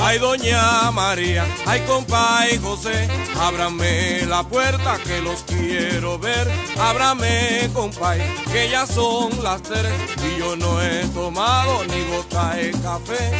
Ay, doña María, ay, compay José, ábrame la puerta que los quiero ver. Ábrame, compay, que ya son las 3 y yo no he tomado ni gota de café.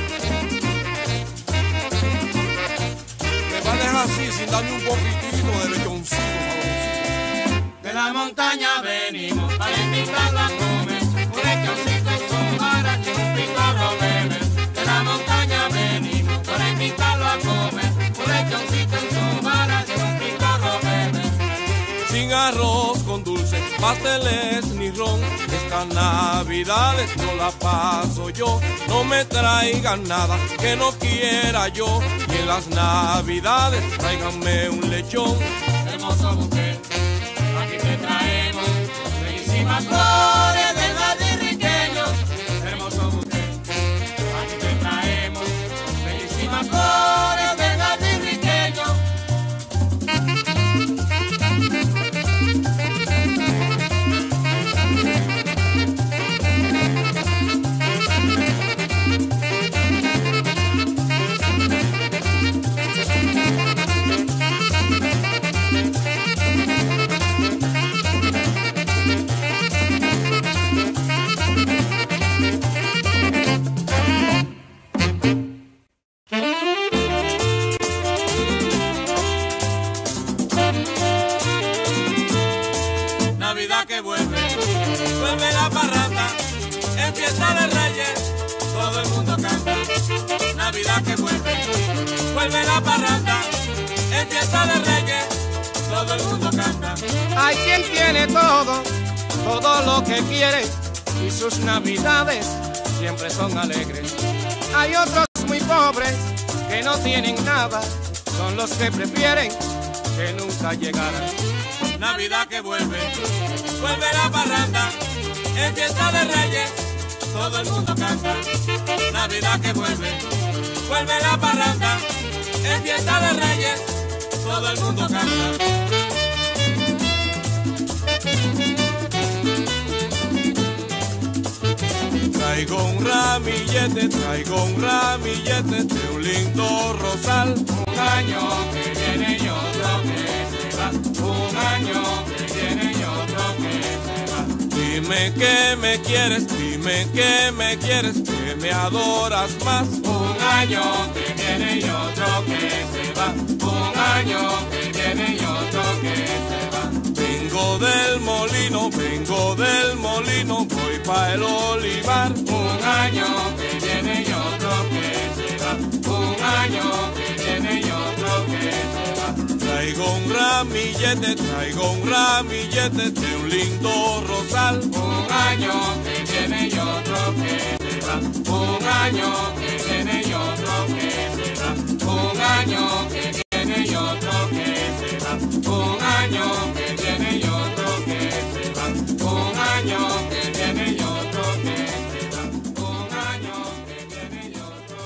Me va a dejar así sin darme un poquitito de lechoncito sabrosito. De la montaña venimos para invitarlo a comer un lechoncito en su vara y un picorro bebé. De la montaña venimos para invitarlo a comer un lechoncito en su vara y un picorro bebé. Sin arroz con dulce, pasteles ni ron, estas navidades no la paso yo. No me traigan nada que no quiera yo, y en las navidades tráiganme un lechón. Hermoso buque, aquí te traemos bellísimas flores del jardín riqueño. Hermoso buque, aquí te traemos bellísimas flores del jardín riqueño. Navidad que vuelve, vuelve la parranda, en fiesta de Reyes, todo el mundo canta. Navidad que vuelve, vuelve la parranda, en fiesta de Reyes, todo el mundo canta. Hay quien tiene todo, todo lo que quiere, y sus navidades siempre son alegres. Hay otros muy pobres que no tienen nada, son los que prefieren que nunca llegaran. Navidad que vuelve, vuelve la parranda, en fiesta de Reyes, todo el mundo canta. Navidad que vuelve, vuelve la parranda, en fiesta de Reyes, todo el mundo canta. Traigo un ramillete de un lindo rosal. Un año que viene y otro que se va. Un año que viene y otro que se va. Dime que me quieres, dime que me quieres, que me adoras más. Un año que viene y otro que se va. Un año que viene y otro que se va. Vengo del molino, voy pa' el olivar. Un año que viene y otro que se va. Un año que viene y otro que se va. Traigo un ramillete de un lindo rosal. Un año que viene y otro que se va. Un año que viene y otro que se va. Un año que viene y otro que se va. Un año que viene y otro que se va. Un año que viene y otro que se va. Un año que viene y otro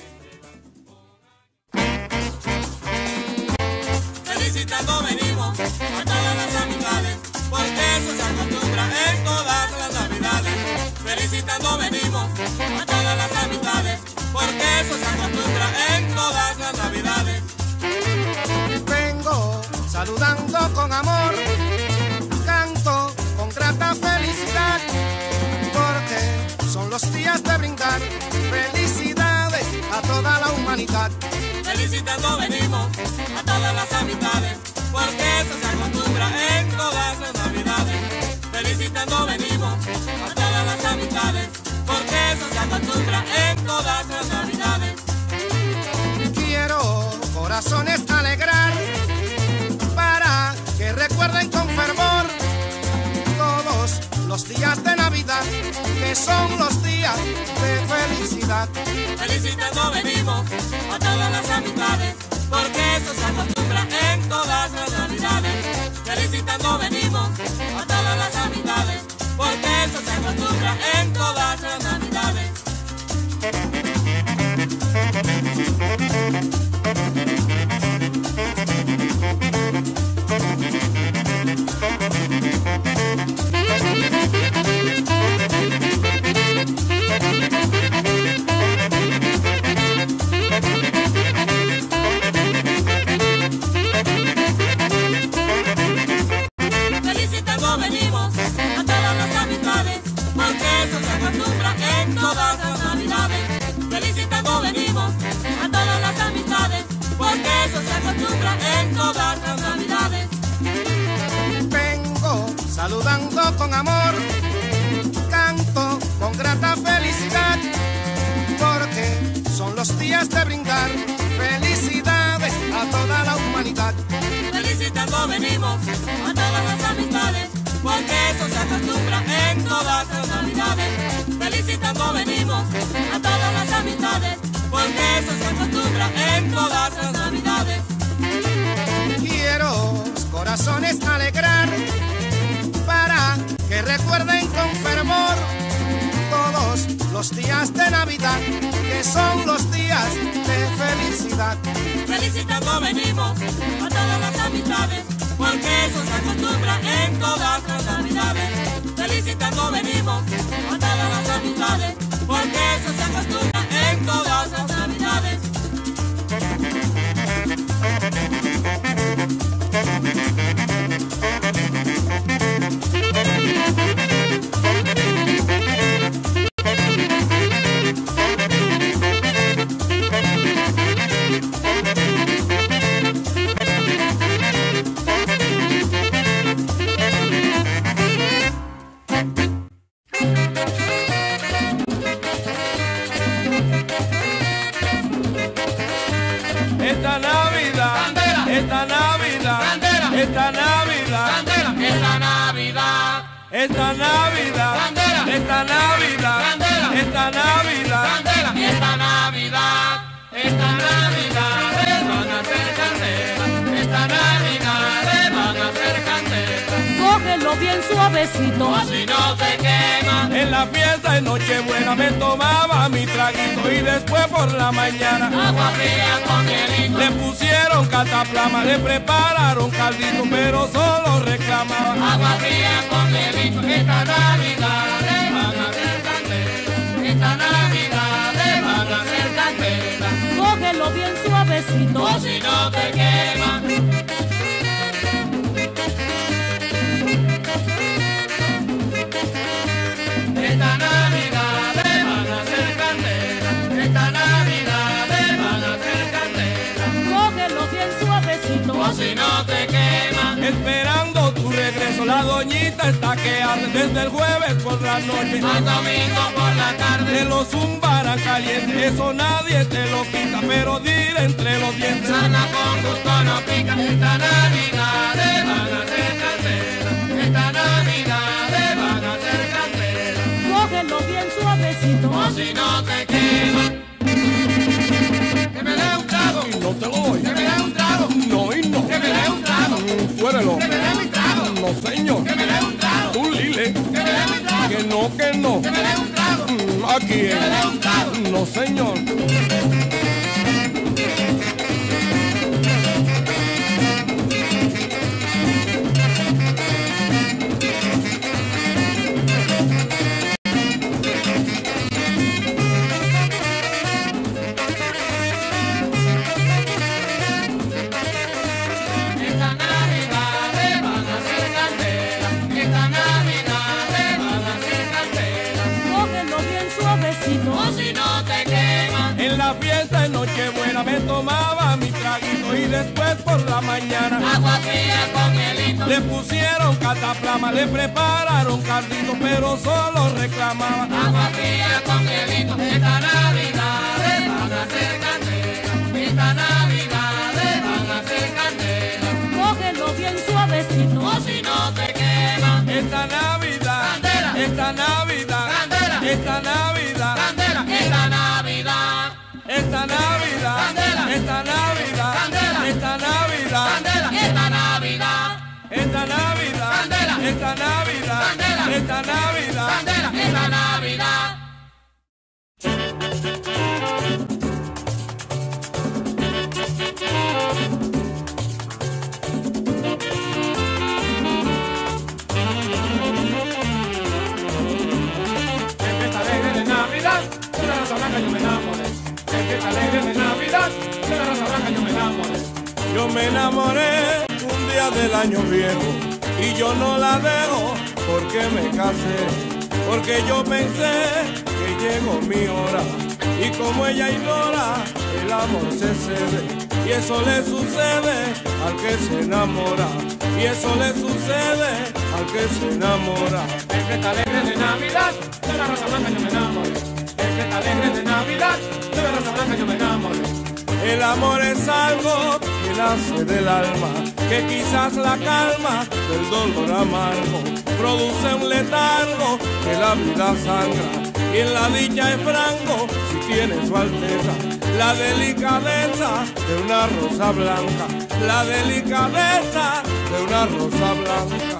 que se va. Felicitando venimos a todas las amistades, porque eso se acostumbra en todas las navidades. Felicitando venimos a todas las amistades, porque eso se acostumbra en todas las navidades. Vengo saludando con amor, canto con grata felicidad, porque son los días de brindar felicidades a toda la humanidad. Felicitando venimos a todas las amistades, porque eso se acostumbra en todas las navidades. Felicitando venimos a todas las amistades, porque eso se acostumbra en todas las navidades. Quiero corazones alegrar, para que recuerden con fervor todos los días de Navidad, que son los días de felicidad. Felicitando venimos a todas las amistades, porque eso se acostumbra en todas las navidades. Felicitando venimos a todas las amistades, porque eso se acostumbra en todas las navidades. saludando con amor, canto con grata felicidad, porque son los días de brindar felicidades a toda la humanidad. Felicitando venimos a todas las amistades, porque eso se acostumbra en todas las navidades. Felicitando venimos a todas las amistades, porque eso se acostumbra en todas las navidades. Quiero corazones alegrar, para que recuerden con fervor todos los días de Navidad, que son los días de felicidad. Felicitando venimos a todas las amistades, porque eso se acostumbra en todas las navidades. Felicitando venimos a todas las amistades, porque eso se acostumbra en todas las navidades. Esta Navidad, Candela. esta Navidad, Candela. esta Navidad, Candela, esta Navidad, esta Navidad, Candela. esta Navidad, Candela. esta Navidad, Candela, esta Navidad, esta Navidad le van a hacer candela, esta Navidad le van a hacer candela, Cógelo bien suavecito. o si no te quema. En la fiesta de Nochebuena me tomaba mi traguito y después por la mañana Agua fría con hielito, le pusieron cataplama, le prepararon caldito, pero solo reclamaba. agua fría con hielito, esta Navidad le van a hacer candela, esta Navidad le van a hacer candela, Cógelo bien suavecito. o si no te quema. Esta Navidad le van a hacer candela, esta Navidad le van a hacer candela, Cógelo bien suavecito. o si no te quema. Esperando tu regreso, la doñita está que arde desde el jueves por la noche. Al domingo por la Te tarde, lo zumbarán caliente, eso nadie te lo quita, pero dile entre los dientes. sana con gusto no pica. Esta Navidad le van a hacer candela, esta Navidad le van a hacer candela, Cógelo bien suavecito. o si no te quema. Que me dé un trago, Y no te lo doy. que me dé un trago, No y no. que me dé un trago, Fuérelo. que me dé mi trago, No, señor. que me dé un trago, Tú, Lile. que me dé mi trago, Que no, que no. que me dé un trago, Aquí que me dé es. un trago. No, señor. Esta Navidad le van a hacer candela, esta Navidad le van a hacer candela, Cógelo bien suavecito. o si no te quema. En la fiesta de Nochebuena me tomaba mi traguito y después por la mañana Agua fría con hielito, le pusieron cataplama, le prepararon caldito, pero solo reclamaba. agua fría con hielito. Esta Navidad le van a hacer candela, esta Navidad le van a hacer candela, Cógelo bien suavecito. o si no te quema. Esta Navidad, Candela. esta Navidad, Candela. esta Navidad, Candela, esta Navidad, esta Navidad, Candela. esta Navidad, Candela. esta Navidad, candela, esta Navidad, esta Navidad, Candela. esta Navidad, Candela. esta Navidad. candela, esta Navidad. En fiesta alegre de Navidad, de la Rosa Blanca yo me enamoré. En fiesta alegre de Navidad, de la Rosa Blanca yo me enamoré. Yo me enamoré un día del año viejo y yo no la dejo porque me casé, porque yo pensé que llegó mi hora y como ella ignora, el amor se cede y eso le sucede al que se enamora y eso le sucede al que se enamora. En fiesta alegre de Navidad, de la Rosa Blanca yo me enamoré. En fiesta alegre de Navidad, de la Rosa Blanca yo me enamoré. El amor es algo que nace del alma, que quizás la calma del dolor amargo. Produce un letargo que la vida sangra, y en la dicha es franco si tiene su alteza la delicadeza de una rosa blanca, la delicadeza de una rosa blanca.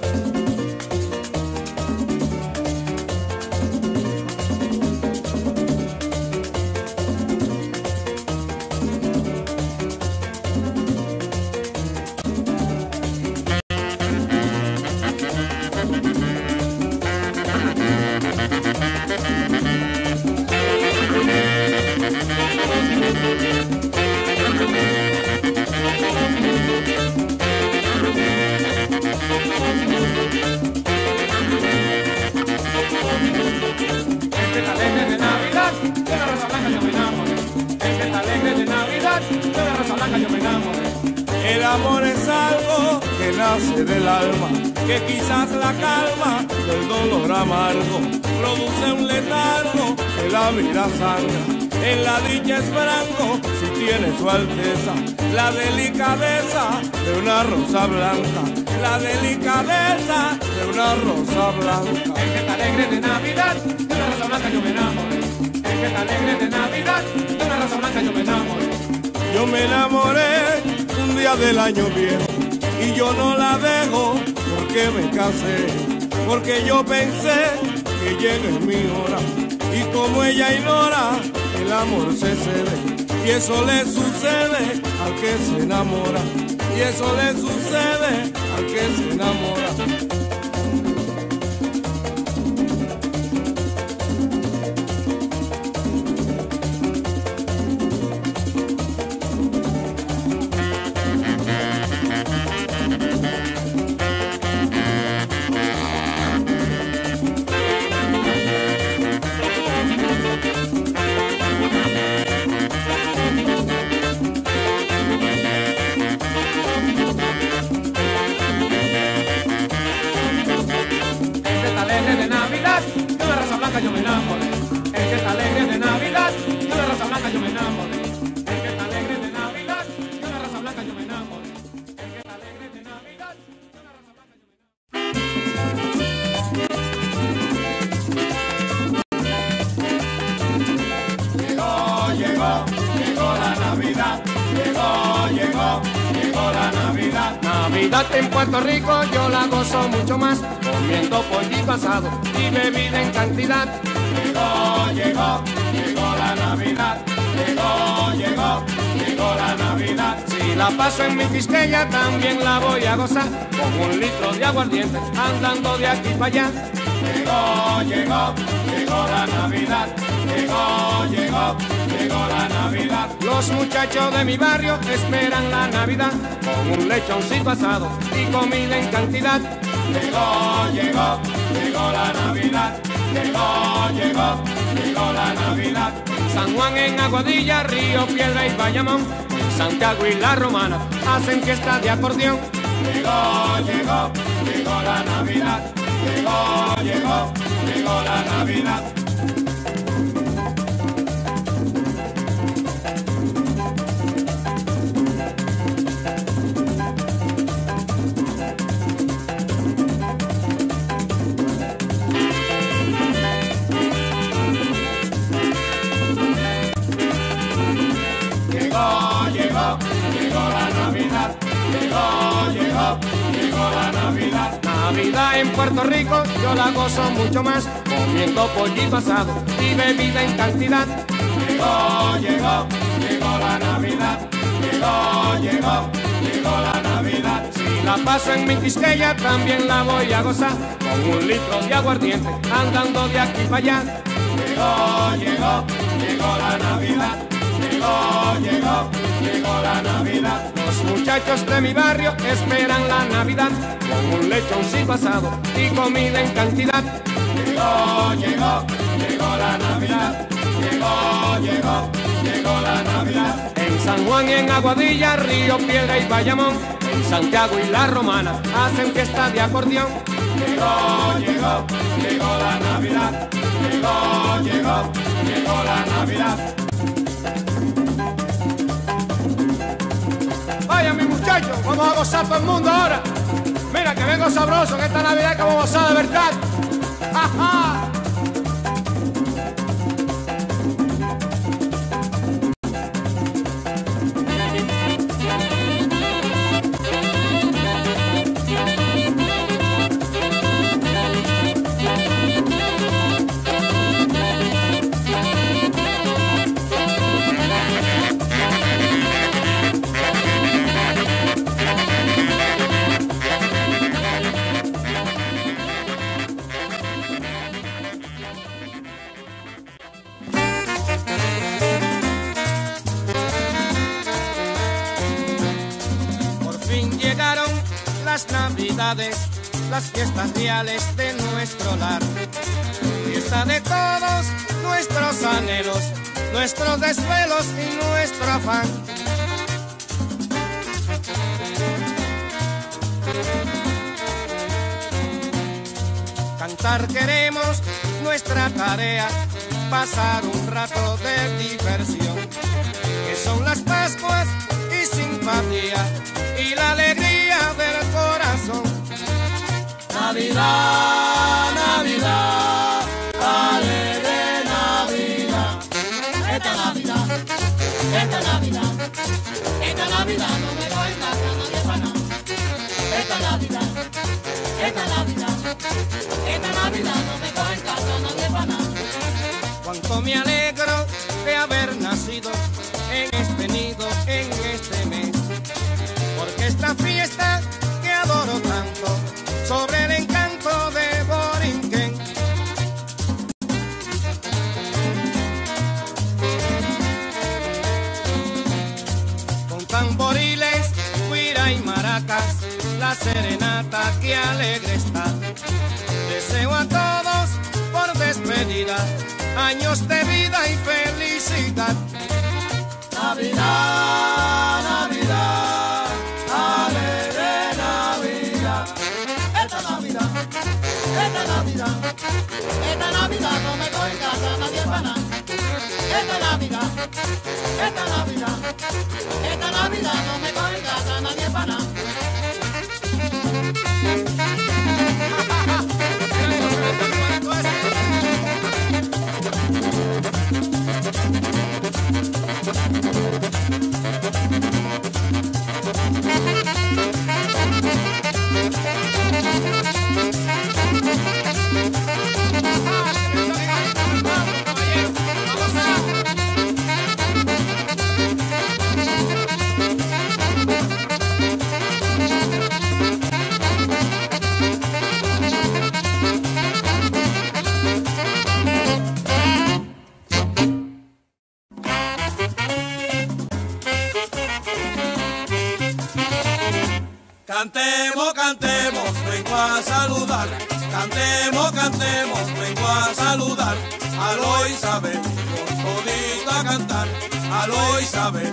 El amor es algo que nace del alma, que quizás la calma del dolor amargo. Produce un letargo que la vida sangra, en la dicha es franco si tiene su alteza la delicadeza de una rosa blanca, la delicadeza de una rosa blanca. En fiesta alegre de Navidad, de una rosa blanca yo me enamoré. En fiesta alegre de Navidad, de una rosa blanca yo me enamoré. Yo me enamoré un día del año viejo y yo no la dejo porque me casé, porque yo pensé que llegue mi hora y como ella ignora el amor se cede y eso le sucede al que se enamora y eso le sucede al que se enamora. Yo me enamoré, en fiesta alegre de Navidad, de una rosa blanca yo me enamoré. En fiesta alegre de Navidad, de una rosa blanca yo me enamoré. En fiesta alegre de Navidad, de una rosa blanca yo me enamoré. Llegó la Navidad, llegó la Navidad. Navidad en Puerto Rico yo la gozo mucho más, comiendo pollito asado y bebida en cantidad. Llegó la Navidad, llegó la Navidad. Si la paso en mi Quisqueya también la voy a gozar, con un litro de aguardiente andando de aquí para allá. Llegó la Navidad, llegó la Navidad. Los muchachos de mi barrio esperan la Navidad, con un lechoncito asado y comida en cantidad. Llegó la Navidad, llegó la Navidad. San Juan en Aguadilla, Río Piedra y Bayamón, Santiago y La Romana hacen fiesta de acordeón. Llegó la Navidad, llegó la Navidad. Llegó la Navidad, llegó la Navidad. Navidad en Puerto Rico yo la gozo mucho más, comiendo pollito asado y bebida en cantidad. Llegó la Navidad, llegó la Navidad. Si la paso en mi Quisqueya también la voy a gozar, con un litro de aguardiente andando de aquí para allá. Llegó la Navidad, llegó la Navidad. Los muchachos de mi barrio esperan la Navidad, con un lechoncito asado y comida en cantidad. Llegó la Navidad, llegó la Navidad. En San Juan y en Aguadilla, Río Piedra y Bayamón, en Santiago y La Romana hacen fiesta de acordeón. llegó la Navidad. Llegó la Navidad. Vaya mi muchachos, vamos a gozar todo el mundo ahora. Mira que vengo sabroso, que esta Navidad que vamos a gozar de verdad. ¡Ja, ja! Las Navidades, las fiestas reales de nuestro lar, fiesta de todos nuestros anhelos, nuestros desvelos y nuestro afán. Cantar queremos, nuestra tarea, pasar un rato de diversión, que son las Pascuas y simpatía y la alegría del corazón. Navidad, Navidad, alegre Navidad. Esta Navidad no me voy en casa, nadie para nada. Esta Navidad no me voy en casa, nadie para nada. Cuánto me alegro de haber nacido en este nido, en este mes, porque esta fiesta que adoro tanto, sobre el encanto de Borinquen. Con tamboriles, guira y maracas, la serenata que alegre está. Deseo a todos por despedida años de vida y felicidad. Navidad, Navidad, alegre Navidad. Esta Navidad no me voy en casa, nadie para nada. Esta Navidad no me voy en casa, nadie para nada. Cantemos, cantemos, vengo a saludar. Cantemos, cantemos, vengo a saludar. Aló Isabel, todito a cantar. Aló Isabel,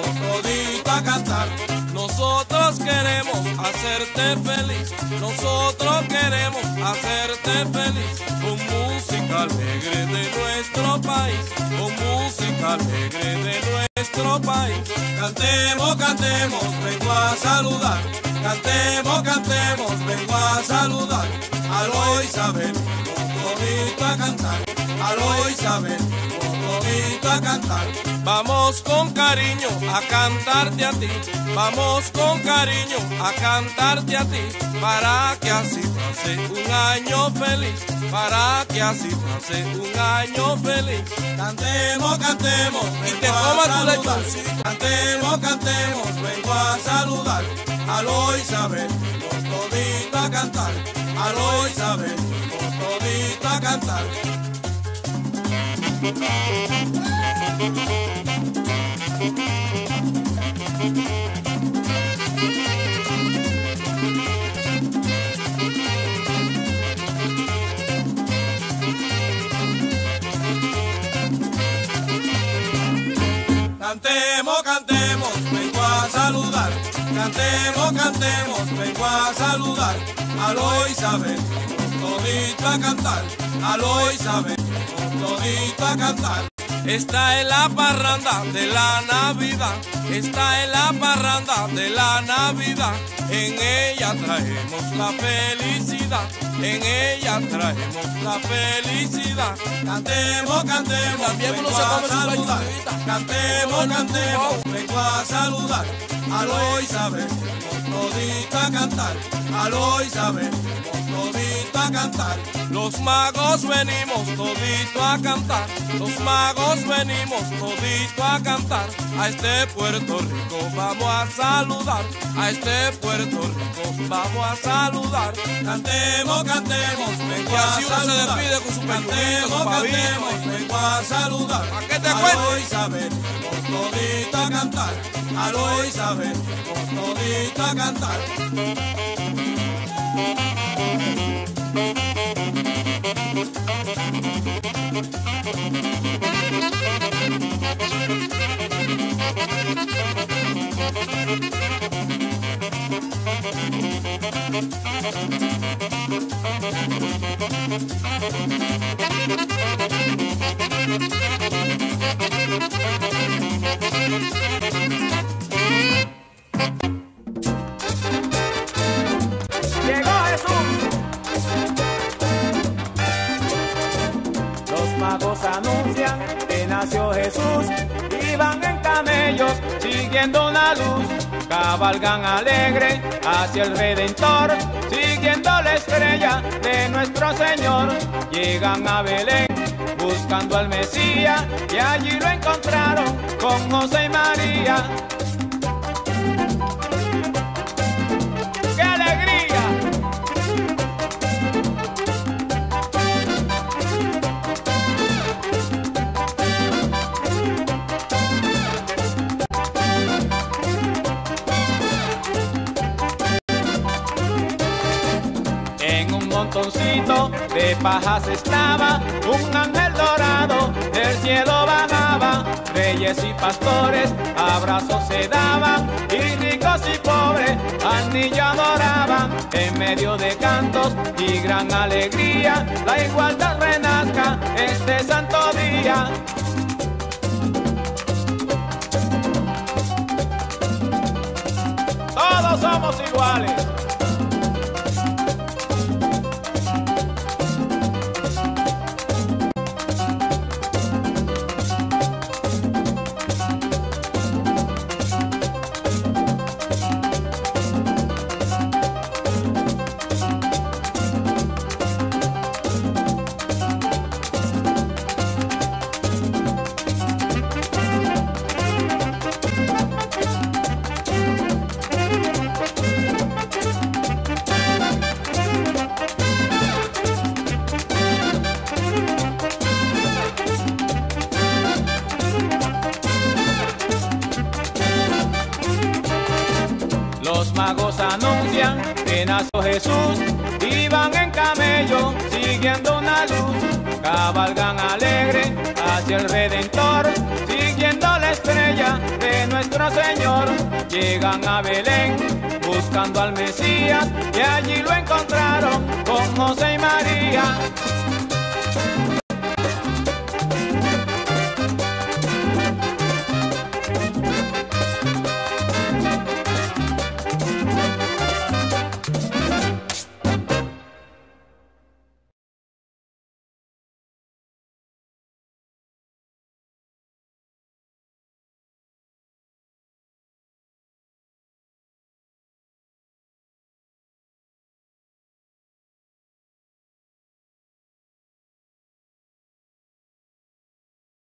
todito a cantar. Nosotros queremos hacerte feliz. Nosotros queremos hacerte feliz. Con música alegre de nuestro país. Con música alegre de nuestro país. Cantemos, cantemos, vengo a saludar. Cantemos, cantemos, vengo a saludar. Aló Isabel, todito a cantar. Aló Isabel, todito a cantar. Vamos con cariño a cantarte a ti. Vamos con cariño a cantarte a ti. Para que así pase un año feliz. Para que así pase un año feliz. Cantemos, cantemos, vengo a saludar. Cantemos, cantemos, vengo a saludar. Aló Isabel, todito a cantar. Aló Isabel, todito a cantar. Cantemos, cantemos, vengo a saludar. Cantemos, cantemos, vengo a saludar a los Isabel, todito a cantar, a los Isabel, todito a cantar. Está en la parranda de la Navidad, está en la parranda de la Navidad. En ella traemos la felicidad, en ella traemos la felicidad. Cantemos, cantemos, También uno vengo se a come su saludar. galletita. Cantemos, cantemos, vengo a saludar a los Isabel, todito a cantar, a los Isabel, todito a cantar. Los magos venimos todito a cantar, los magos venimos todito a cantar. A este Puerto Rico vamos a saludar, a este Puerto Rico vamos a saludar. Cantemos, cantemos, vengo a así uno se saludar. despide con su peñuelito, Cantemos, su pavito. cantemos, vengo a saludar. ¿A qué te a cuento? los Isabel, todito a cantar, a los Isabel, todito a cantar. Llegó Jesús. Los magos anuncian que nació Jesús y van en camellos siguiendo una luz. Cabalgan alegre hacia el Redentor, siguiendo la estrella de nuestro Señor. Llegan a Belén buscando al Mesías y allí lo encontraron con José y María. ¡Qué alegría! En un montoncito de pajas estaba un ángel dorado, del cielo bajaba. Reyes y pastores abrazos se daban, y ricos y pobres al niño adoraban. En medio de cantos y gran alegría, la igualdad renazca este santo día. Todos somos iguales. Los magos anuncian que nació Jesús y van en camello siguiendo una luz. Cabalgan alegre hacia el Redentor, siguiendo la estrella de nuestro Señor. Llegan a Belén buscando al Mesías y allí lo encontraron con José y María.